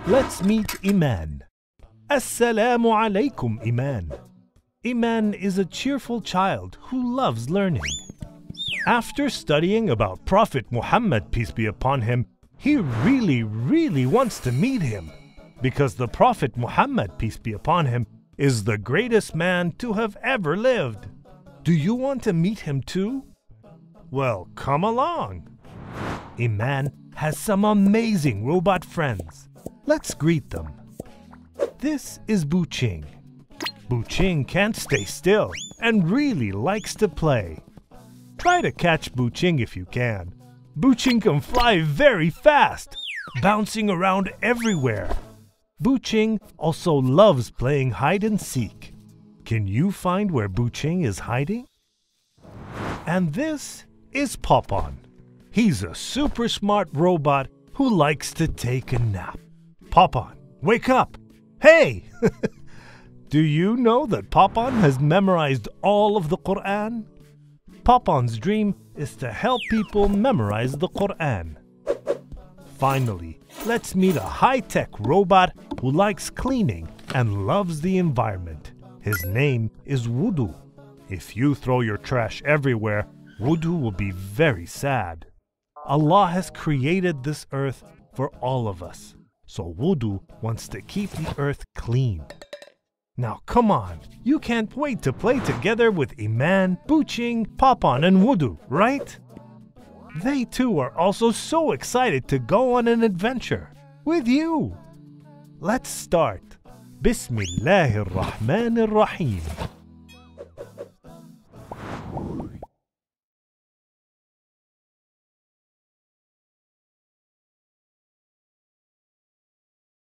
Let's meet Iman. Assalamu alaikum, Iman. Iman is a cheerful child who loves learning. After studying about Prophet Muhammad, peace be upon him, he really wants to meet him, because the Prophet Muhammad, peace be upon him, is the greatest man to have ever lived. Do you want to meet him too? Well, come along. Iman has some amazing robot friends. Let's greet them. This is Buching. Buching can't stay still and really likes to play. Try to catch Buching if you can. Buching can fly very fast, bouncing around everywhere. Buching also loves playing hide and seek. Can you find where Buching is hiding? And this is Popon. He's a super smart robot who likes to take a nap. Popon, wake up! Hey! Do you know that Popon has memorized all of the Quran? Popon's dream is to help people memorize the Quran. Finally, let's meet a high-tech robot who likes cleaning and loves the environment. His name is Wudu. If you throw your trash everywhere, Wudu will be very sad. Allah has created this earth for all of us, so Wudu wants to keep the earth clean. Now come on, you can't wait to play together with Iman, Buching, Popon and Wudu, right? They too are also so excited to go on an adventure with you. Let's start. Bismillahir Rahmanir Rahim.